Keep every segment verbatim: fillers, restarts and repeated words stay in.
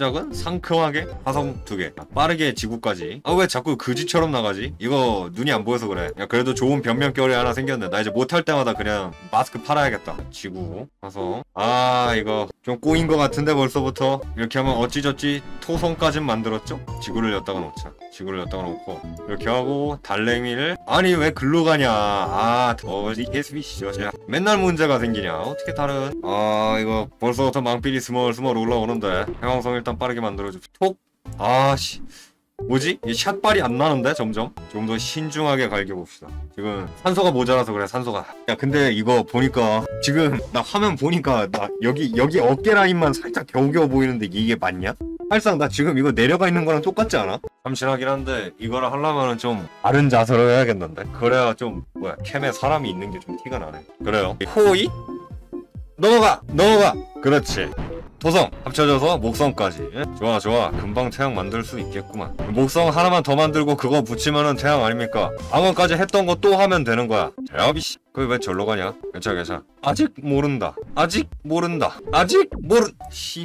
시작은 상큼하게 화성 두 개, 빠르게 지구까지. 아 왜 자꾸 그지처럼 나가지? 이거 눈이 안 보여서 그래. 야 그래도 좋은 변명거리 하나 생겼네. 나 이제 못할 때마다 그냥 마스크 팔아야겠다. 지구 화성. 아 이거 좀 꼬인 것 같은데 벌써부터. 이렇게 하면 어찌저찌 토성까진 만들었죠? 지구를 엿다가 놓자. 지구를 엿다가 놓고 이렇게 하고 달랭이를. 아니 왜 글로 가냐. 아 어디 에스비씨죠. 맨날 문제가 생기냐. 어떻게 다른. 아 이거 벌써부터 망필이 스멀스멀 올라오는데 해왕성 일단 빠르게 만들어줍시다. 톡. 아씨 뭐지? 이 샷발이 안 나는데 점점? 좀 더 신중하게 갈겨봅시다. 지금 산소가 모자라서 그래. 산소가. 야 근데 이거 보니까 지금 나 화면 보니까 나 여기 여기 어깨 라인만 살짝 겨우겨우 보이는데 이게 맞냐? 사실상 나 지금 이거 내려가 있는 거랑 똑같지 않아? 참신하긴 한데 이거를 하려면은 좀 다른 자세로 해야겠는데. 그래야 좀 뭐야 캠에 사람이 있는 게 좀 티가 나네. 그래요. 호이 넘어가 넘어가. 그렇지. 토성 합쳐져서 목성까지. 좋아 좋아. 금방 태양 만들 수 있겠구만. 목성 하나만 더 만들고 그거 붙이면은 태양 아닙니까? 방금까지 했던 거 또 하면 되는 거야. 야비씨 그게 왜 절로 가냐? 괜찮아 괜찮아. 아직 모른다. 아직 모른다. 아직 모른. 씨.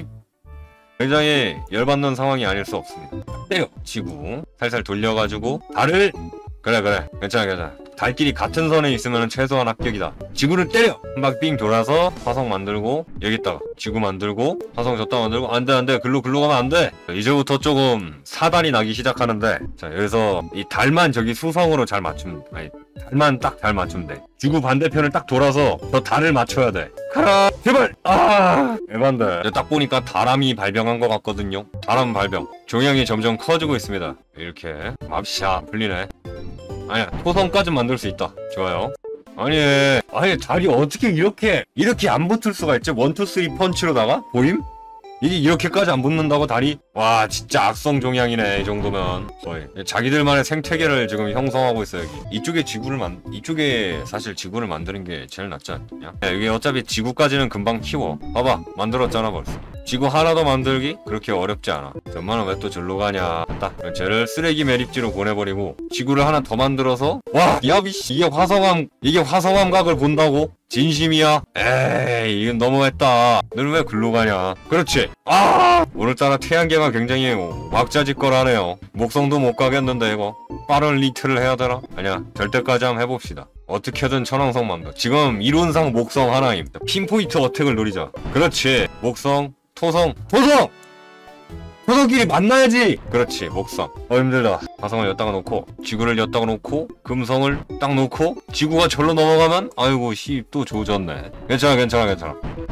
굉장히 열받는 상황이 아닐 수 없습니다. 때려. 지구 살살 돌려가지고 달을. 그래 그래 괜찮아 괜찮아. 달끼리 같은 선에 있으면 최소한 합격이다. 지구를 때려! 한 바퀴 삥 돌아서 화성 만들고 여기다가 지구 만들고 화성 졌다 만들고. 안돼 안돼 글로 글로 가면 안돼. 이제부터 조금 사단이 나기 시작하는데. 자 여기서 이 달만 저기 수성으로 잘 맞추면. 아니 달만 딱 잘 맞추면 돼. 지구 반대편을 딱 돌아서 저 달을 맞춰야 돼. 가라 제발. 아 에반데. 딱 보니까 다람이 발병한 것 같거든요. 다람 발병. 종양이 점점 커지고 있습니다. 이렇게 맙샤 풀리네. 아니야 토성까지 만들 수 있다. 좋아요. 아니 아니 달이 어떻게 이렇게 이렇게 안 붙을 수가 있지? 원투 쓰리 펀치로다가 보임? 이게 이렇게까지 안 붙는다고 달이? 와 진짜 악성 종양이네 이 정도면. 거의 자기들만의 생태계를 지금 형성하고 있어. 여기 이쪽에 지구를 만 이쪽에 사실 지구를 만드는 게 제일 낫지 않냐? 야, 이게 어차피 지구까지는 금방 키워. 봐봐 만들었잖아 벌써. 지구 하나 더 만들기 그렇게 어렵지 않아. 전만은 왜 또 절로 가냐. 딱 쟤를 쓰레기 매립지로 보내버리고 지구를 하나 더 만들어서. 와 야비씨 이게 화성함 이게 화성함각을 본다고? 진심이야? 에이 이건 너무했다. 너는 왜 글로 가냐. 그렇지. 아 오늘따라 태양계가 굉장히 왁자지껄하네요. 목성도 못 가겠는데 이거 빠른 리트를 해야 되나? 아니야 될 때까지 한번 해봅시다. 어떻게든 천왕성 만들. 지금 이론상 목성 하나입니다. 핀포인트 어택을 노리자. 그렇지. 목성 토성 토성! 토성끼리 만나야지! 그렇지 목성. 어 힘들다. 화성을 엿다가 놓고 지구를 엿다가 놓고 금성을 딱 놓고 지구가 절로 넘어가면 아이고 씨 또 조졌네. 괜찮아 괜찮아 괜찮아.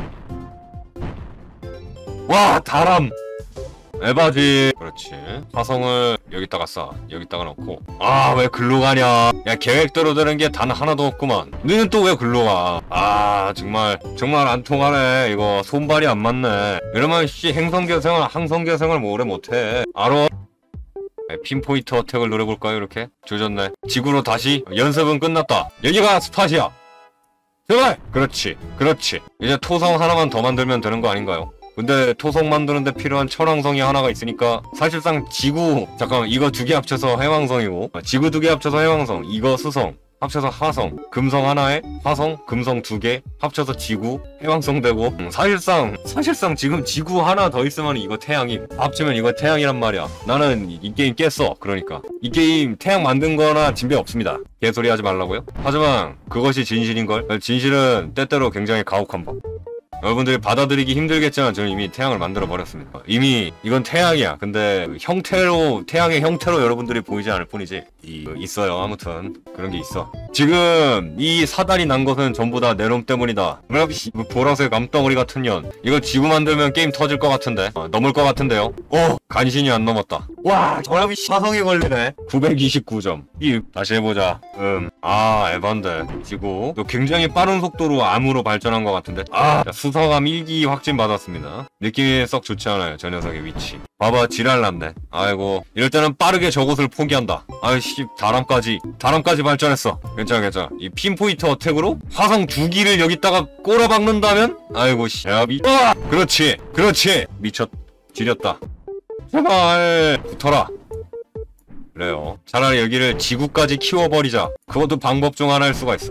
와 다람 에바지. 그렇지. 화성을 여기다가 싸. 여기다가 넣고. 아 왜 글로 가냐. 야 계획대로 되는 게 단 하나도 없구만. 너는 또 왜 글로 가. 아 정말 정말 안 통하네. 이거 손발이 안 맞네. 이러면 씨 행성계생을 항성계생을 뭐 오래 못해. 알어. 핀포인트 어택을 노려볼까요? 이렇게 조졌네. 지구로 다시. 연습은 끝났다. 여기가 스팟이야. 제발. 그렇지 그렇지. 이제 토성 하나만 더 만들면 되는 거 아닌가요? 근데 토성 만드는데 필요한 천왕성이 하나가 있으니까 사실상 지구 잠깐만 이거 두 개 합쳐서 해왕성이고 지구 두 개 합쳐서 해왕성 이거 수성 합쳐서 화성 금성 하나에 화성 금성 두 개 합쳐서 지구 해왕성 되고. 음, 사실상 사실상 지금 지구 하나 더 있으면 이거 태양이 합치면 이거 태양이란 말이야. 나는 이, 이 게임 깼어. 그러니까 이 게임 태양 만든 거나 진배 없습니다. 개소리 하지 말라고요. 하지만 그것이 진실인걸. 진실은 때때로 굉장히 가혹한 법. 여러분들이 받아들이기 힘들겠지만 저는 이미 태양을 만들어 버렸습니다. 이미 이건 태양이야. 근데 형태로 태양의 형태로 여러분들이 보이지 않을 뿐이지 이, 있어요. 아무튼 그런 게 있어. 지금 이 사단이 난 것은 전부 다 내 놈 때문이다. 보라색 암덩어리 같은 년. 이거 지구 만들면 게임 터질 것 같은데. 어, 넘을 것 같은데요. 오 간신히 안 넘었다. 와 저람이 화성에 걸리네. 구백이십구 점. 이 다시 해보자. 음. 아 에반데. 지구 너 굉장히 빠른 속도로 암으로 발전한 것 같은데. 아 수성함 일 기 확진 받았습니다. 느낌이 썩 좋지 않아요. 저 녀석의 위치. 봐봐 지랄났네. 아이고 이럴 때는 빠르게 저곳을 포기한다. 아이씨 다람까지 다람까지 발전했어. 괜찮아 괜찮아. 이 핀포인트 어택으로 화성 두 기를 여기다가 꼬라박는다면 아이고 씨 야비. 아! 그렇지 그렇지. 미쳤 지렸다. 제발 붙어라. 그래요. 차라리 여기를 지구까지 키워버리자. 그것도 방법 중 하나일 수가 있어.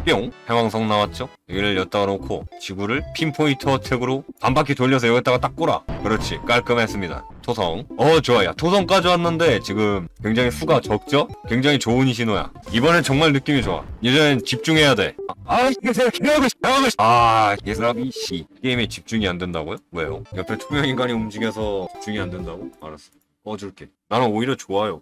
뿅 해왕성 나왔죠? 여기를 엿다가 놓고 지구를 핀포인트 어택으로 반바퀴 돌려서 여기다가 딱 꼬라. 그렇지, 깔끔했습니다. 토성. 어 좋아. 야 토성까지 왔는데 지금 굉장히 수가 적죠? 굉장히 좋은 신호야. 이번엔 정말 느낌이 좋아. 이제는 집중해야 돼. 아 이게 제가 기대하고 싶어. 아 이 사람이 씨 게임에 집중이 안 된다고요? 왜요? 옆에 투명 인간이 움직여서 집중이 안 된다고? 알았어, 꺼줄게. 나는 오히려 좋아요.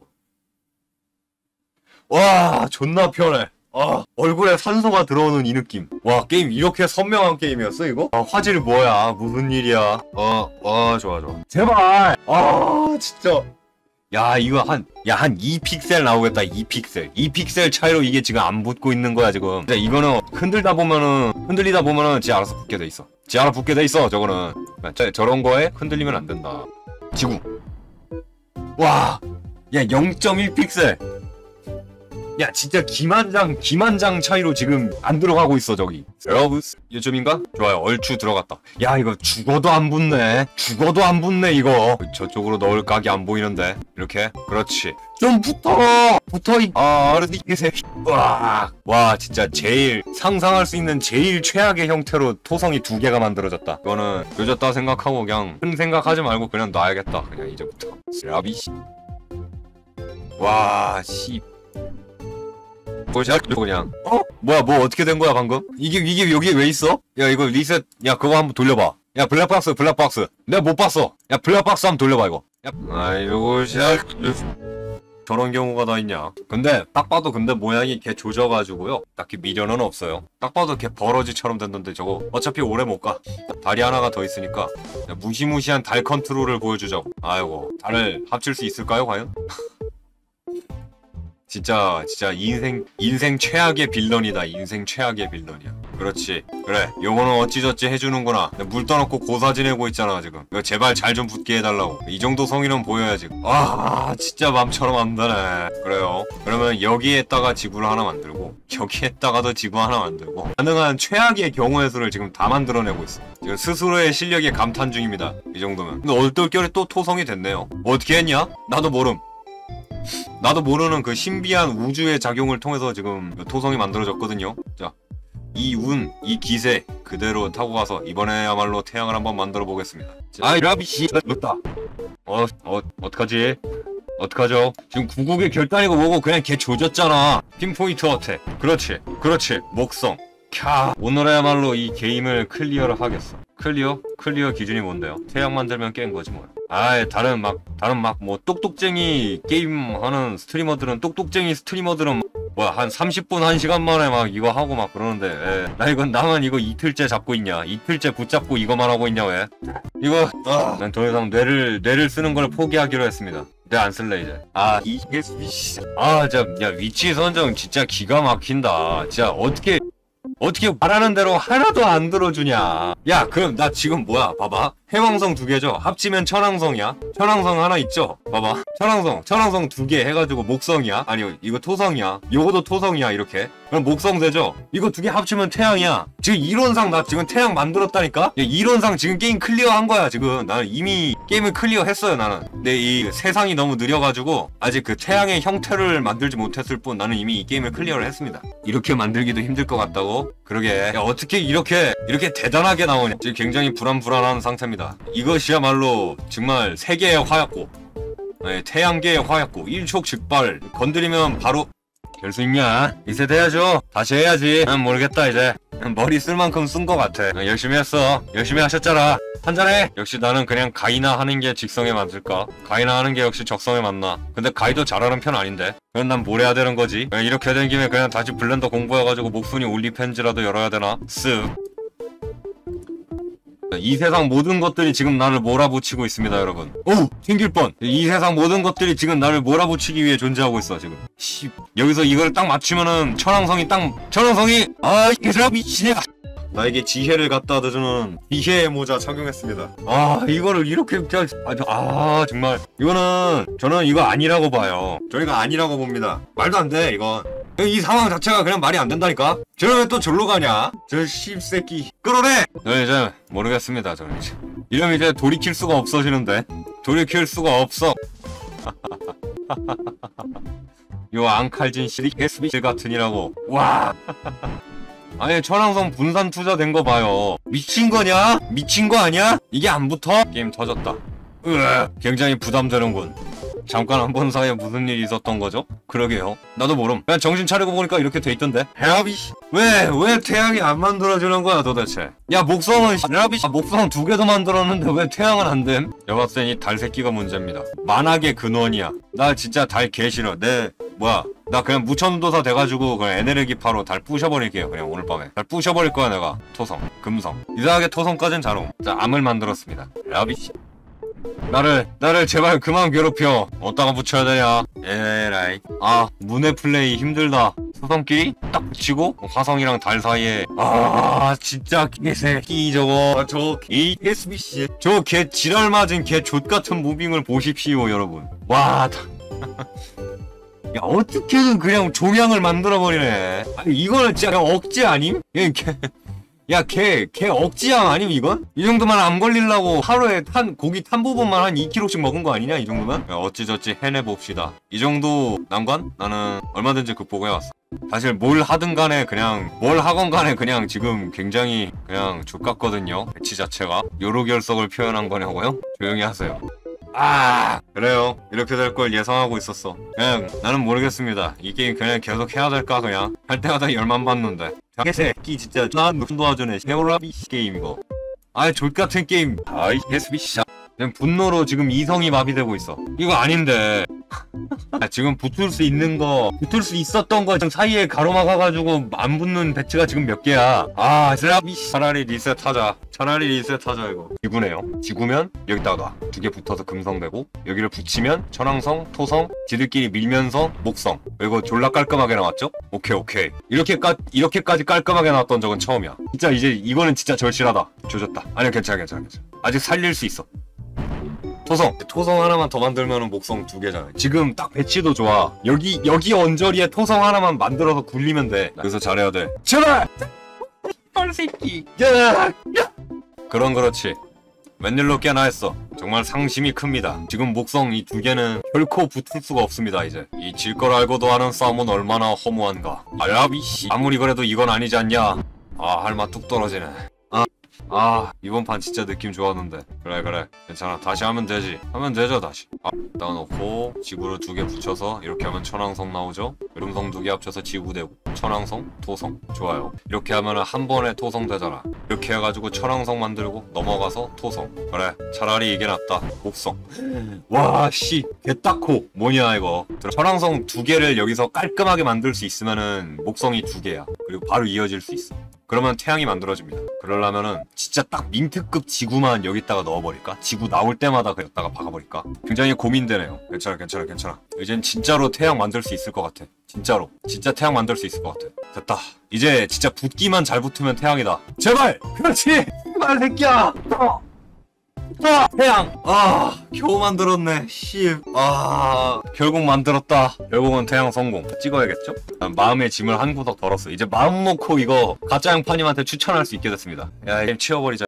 와 존나 편해. 아 얼굴에 산소가 들어오는 이 느낌. 와 게임 이렇게 선명한 게임이었어 이거? 아 화질 뭐야, 무슨 일이야. 어와 좋아 좋아 제발. 아 진짜 야 이거 한 야 한 이 픽셀 나오겠다. 이 픽셀 이 픽셀 차이로 이게 지금 안 붙고 있는 거야 지금. 진짜 이거는 흔들다 보면은 흔들리다 보면은 지 알아서 붙게 돼 있어. 지 알아 붙게 돼 있어 저거는. 저, 저런 거에 흔들리면 안 된다. 지구. 와 야 영 점 일 픽셀. 야 진짜 기만장 기만장 차이로 지금 안 들어가고 있어 저기. 여러브스 요즘인가? 좋아요. 얼추 들어갔다. 야 이거 죽어도 안 붙네. 죽어도 안 붙네 이거. 저쪽으로 넣을 각이 안 보이는데. 이렇게 그렇지. 좀 붙어 붙어 이 아 알았어 이게 새. 와, 와 진짜 제일 상상할 수 있는 제일 최악의 형태로 토성이 두 개가 만들어졌다. 이거는 요졌다 생각하고 그냥 큰 생각하지 말고 그냥 놔야겠다. 그냥 이제부터. 라비씨. 와 씨. 보자 그냥. 어? 뭐야 뭐 어떻게 된 거야 방금? 이게 이게 여기 왜 있어? 야 이거 리셋. 야 그거 한번 돌려봐. 야 블랙박스 블랙박스. 내가 못 봤어. 야 블랙박스 한번 돌려봐 이거. 야 아이고 샤. 저런 경우가 다 있냐. 근데 딱 봐도 근데 모양이 개 조져가지고요 딱히 미련은 없어요. 딱 봐도 개 버러지처럼 됐는데 저거 어차피 오래 못가. 다리 하나가 더 있으니까 무시무시한 달 컨트롤을 보여주자고. 아이고 달을 합칠 수 있을까요 과연? 진짜 진짜 인생 인생 최악의 빌런이다. 인생 최악의 빌런이야. 그렇지. 그래 요거는 어찌저찌 해주는구나. 물 떠놓고 고사 지내고 있잖아 지금. 이거 제발 잘 좀 붙게 해달라고. 이 정도 성의는 보여야지. 아 진짜 맘처럼 안 되네. 그래요. 그러면 여기에다가 지구를 하나 만들고 여기에다가도 지구 하나 만들고 가능한 최악의 경우의 수를 지금 다 만들어내고 있어. 지금 스스로의 실력에 감탄 중입니다. 이 정도면. 근데 얼떨결에 또 토성이 됐네요. 어떻게 했냐? 나도 모름. 나도 모르는 그 신비한 우주의 작용을 통해서 지금 토성이 만들어졌거든요. 자, 이 운, 이 기세 그대로 타고 가서 이번에야말로 태양을 한번 만들어 보겠습니다. 아이 라비씨 됐다. 어, 어, 어떡하지? 어떡하죠? 지금 구국의 결단이고 뭐고 그냥 걔 조졌잖아. 핀포인트 어택. 그렇지, 그렇지. 목성. 캬. 오늘야말로 이 게임을 클리어를 하겠어. 클리어? 클리어 기준이 뭔데요? 태양 만들면 깬 거지 뭐야. 아이 다른 막 다른 막 뭐 똑똑쟁이 게임 하는 스트리머들은 똑똑쟁이 스트리머들은 뭐야 한 삼십 분 한 시간 만에 막 이거 하고 막 그러는데 에, 나 이건 나만 이거 이틀째 잡고 있냐. 이틀째 붙잡고 이거만 하고 있냐 왜. 이거 아, 난 더 이상 뇌를 뇌를 쓰는 걸 포기하기로 했습니다. 뇌 안 쓸래 이제. 아 이게 아 진짜 야 위치 선정 진짜 기가 막힌다. 진짜 어떻게 어떻게 말하는 대로 하나도 안 들어주냐. 야 그럼 나 지금 뭐야 봐봐. 해왕성 두 개죠. 합치면 천왕성이야. 천왕성 하나 있죠. 봐봐. 천왕성 천왕성 두 개 해가지고 목성이야. 아니 이거 토성이야. 요거도 토성이야. 이렇게 그럼 목성 되죠. 이거 두 개 합치면 태양이야. 지금 이론상 나 지금 태양 만들었다니까. 야, 이론상 지금 게임 클리어한 거야. 지금 나는 이미 게임을 클리어했어요 나는. 근데 이 세상이 너무 느려가지고 아직 그 태양의 형태를 만들지 못했을 뿐 나는 이미 이 게임을 클리어를 했습니다. 이렇게 만들기도 힘들 것 같다고? 그러게. 야 어떻게 이렇게 이렇게 대단하게 나오냐. 지금 굉장히 불안불안한 상태입니다. 이것이야말로 정말 세계의 화약고. 네, 태양계의 화약고. 일촉즉발. 건드리면 바로 될 수 있냐? 이제 돼야죠. 다시 해야지. 난 모르겠다 이제. 머리 쓸 만큼 쓴 것 같아. 열심히 했어. 열심히 하셨잖아. 한잔해. 역시 나는 그냥 가이나 하는 게 직성에 맞을까? 가이나 하는 게 역시 적성에 맞나? 근데 가이도 잘하는 편 아닌데. 그럼 난 뭘 해야 되는 거지? 이렇게 된 김에 그냥 다시 블렌더 공부해가지고 목순이 올리펜즈라도 열어야 되나? 쓱. 이 세상 모든 것들이 지금 나를 몰아붙이고 있습니다 여러분. 오! 튕길 뻔! 이 세상 모든 것들이 지금 나를 몰아붙이기 위해 존재하고 있어 지금. 씨. 여기서 이걸 딱 맞추면은 천왕성이 딱 천왕성이 아 이게 미치네. 나에게 지혜를 갖다 주는 지혜의 모자 착용했습니다. 아 이거를 이렇게 아, 아 정말 이거는 저는 이거 아니라고 봐요. 저희가 아니라고 봅니다. 말도 안 돼 이건. 이 상황 자체가 그냥 말이 안 된다니까. 저는 왜 또 절로 가냐? 저 씹새끼 끌어내. 저 이제 모르겠습니다. 저는 이제 이러면 이제 돌이킬 수가 없어지는데. 돌이킬 수가 없어. 요 앙칼진 시리 에스비 같으니라고. 와. 아니 천왕성 분산 투자된 거 봐요. 미친 거냐? 미친 거 아니야? 이게 안 붙어? 게임 터졌다. 으, 굉장히 부담되는군. 잠깐 안 본 사이에 무슨 일이 있었던 거죠? 그러게요. 나도 모름. 그냥 정신 차리고 보니까 이렇게 돼 있던데. 헤라비 왜, 왜 태양이 안 만들어주는 거야 도대체? 야 목성은 헤라비 아, 목성 두 개도 만들었는데 왜 태양은 안 됨? 여가 쌤이 달 새끼가 문제입니다. 만악의 근원이야. 나 진짜 달 개 싫어. 내 뭐야? 나 그냥 무천도사 돼가지고 그냥 에네르기파로 달 부셔버릴게요. 그냥 오늘 밤에 달 부셔버릴 거야 내가. 토성, 금성. 이상하게 토성까진 잘 옴. 자 암을 만들었습니다. 헤라비 나를 나를 제발 그만 괴롭혀. 어디다가 붙여야 되냐? 에라이. 아 문의 플레이 힘들다. 수성끼리 딱 붙이고 화성이랑 달 사이에 아 진짜 개새끼 저거 저 에스비씨 저 개 지랄 맞은 개 족같은 무빙을 보십시오 여러분. 와 야 어떻게든 그냥 종양을 만들어버리네. 아니 이거는 진짜 그냥 억지 아님? 개 야, 걔, 걔 억지양 아님, 이건? 이 정도만 안 걸리려고 하루에 탄, 고기 탄 부분만 한 이 킬로그램씩 먹은 거 아니냐, 이 정도면? 야, 어찌저찌 해내봅시다. 이 정도 난관? 나는 얼마든지 극복해왔어. 사실 뭘 하든 간에 그냥, 뭘 하건 간에 그냥 지금 굉장히 그냥 족같거든요. 배치 자체가. 요로 결석을 표현한 거냐고요? 조용히 하세요. 아 그래요. 이렇게 될 걸 예상하고 있었어. 그냥 나는 모르겠습니다. 이 게임 그냥 계속 해야 될까 그냥 할 때마다 열만 받는데 개새끼 진짜 난 무슨 도와주네. 세월라비 게임 이거. 아이 족같은 게임. 아이 에스비씨 그냥 분노로 지금 이성이 마비되고 있어. 이거 아닌데 지금 붙을 수 있는 거 붙을 수 있었던 거 지금 사이에 가로막아가지고 안 붙는 배치가 지금 몇 개야. 아 쓰라비 차라리 리셋하자. 차라리 리셋하자 이거. 지구네요. 지구면 여기다가 두 개 붙어서 금성되고 여기를 붙이면 천왕성, 토성, 지들끼리 밀면서 목성. 이거 졸라 깔끔하게 나왔죠? 오케이 오케이. 이렇게까 이렇게까지 깔끔하게 나왔던 적은 처음이야. 진짜 이제 이거는 진짜 절실하다. 조졌다. 아니야 괜찮아 괜찮아 괜찮아. 아직 살릴 수 있어. 토성 토성 하나만 더 만들면은 목성 두 개잖아. 지금 딱 배치도 좋아. 여기 여기 언저리에 토성 하나만 만들어서 굴리면 돼. 그래서 잘해야 돼. 제발 뻘새끼. 야, 야. 그런 그렇지. 웬일로 깨나 했어. 정말 상심이 큽니다. 지금 목성 이 두 개는 결코 붙을 수가 없습니다. 이제 이 질 걸 알고도 하는 싸움은 얼마나 허무한가. 알라비씨 아무리 그래도 이건 아니지 않냐. 아 할 맛 뚝 떨어지네. 아 이번 판 진짜 느낌 좋았는데. 그래 그래 괜찮아. 다시 하면 되지. 하면 되죠 다시. 아 넣어놓고 지구를 두 개 붙여서 이렇게 하면 천왕성 나오죠. 금성 두 개 합쳐서 지구 되고 천왕성 토성. 좋아요. 이렇게 하면 한 번에 토성 되잖아. 이렇게 해가지고 천왕성 만들고 넘어가서 토성. 그래 차라리 이게 낫다. 목성. 와씨 개딱코 뭐냐 이거. 천왕성 두 개를 여기서 깔끔하게 만들 수 있으면은 목성이 두 개야. 그리고 바로 이어질 수 있어. 그러면 태양이 만들어집니다. 그러려면은 진짜 딱 민트급 지구만 여기다가 넣어버릴까? 지구 나올 때마다 그랬다가 박아버릴까? 굉장히 고민되네요. 괜찮아 괜찮아 괜찮아. 이젠 진짜로 태양 만들 수 있을 것 같아. 진짜로 진짜 태양 만들 수 있을 것 같아. 됐다. 이제 진짜 붙기만 잘 붙으면 태양이다. 제발! 그렇지! 제발 새끼야! 어. 아, 태양! 아, 겨우 만들었네. 씨. 아, 결국 만들었다. 결국은 태양 성공. 찍어야겠죠? 마음의 짐을 한 구석 덜었어. 이제 마음 놓고 이거 가짜 양파님한테 추천할 수 있게 됐습니다. 야, 게임 치워버리자.